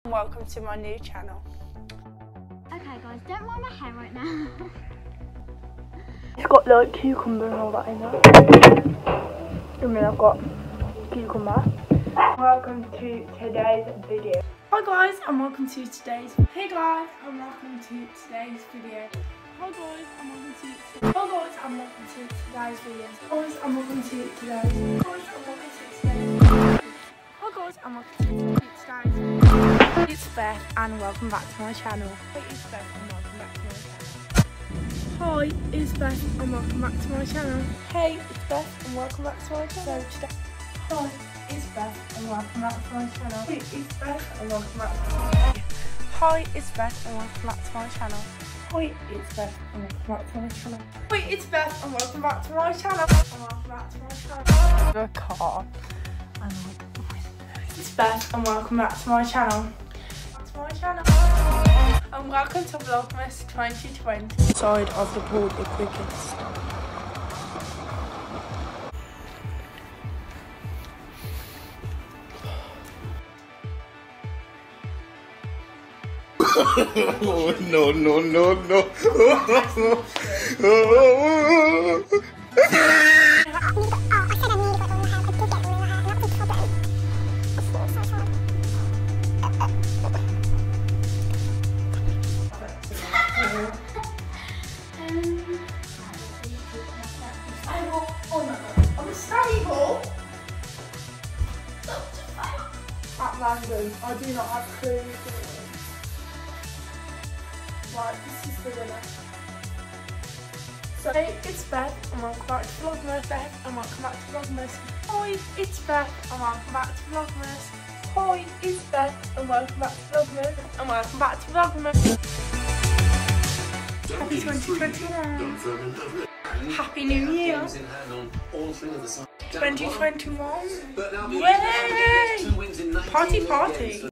Welcome to my new channel. Okay guys, don't mind my hair right now. It's got like cucumber and all that in there. I mean, I've got cucumber. Welcome to today's video. Hi guys, and welcome to today's. Hey guys, and welcome to today's video. Hi guys, and welcome to. Hi guys, and welcome to today's video. Guys, and welcome to today's. Guys, and welcome to today's. Hi guys, and welcome to today's. It's Beth, and welcome back to my channel. It's Beth, and welcome back to my channel. Hi, it's Beth, and welcome back to my channel. Hey, it's Beth, and welcome back to my channel. Hi, it's Beth, and welcome back to my channel. Hey, it's Beth, and welcome back to my channel. Hi, it's Beth, and welcome back to my channel. Hi, it's Beth, and welcome back to my channel. Hi, it's Beth, and welcome back to my channel. And welcome back to my channel. A car. And it's Beth, and welcome back to my channel. And welcome to Vlogmas 2020. Side of the pool the quickest. Oh, no. I'm stable. At random, I do not have a clue. Right, this is the winner. So, hey, it's Beth, and welcome back to Vlogmas. Beth, and welcome back to Vlogmas. Hi, it's Beth, and welcome back to Vlogmas. Hi, it's Beth, and welcome back to Vlogmas. And welcome back to Vlogmas. Happy 2021. Happy New Year. 2021. Yay! Party.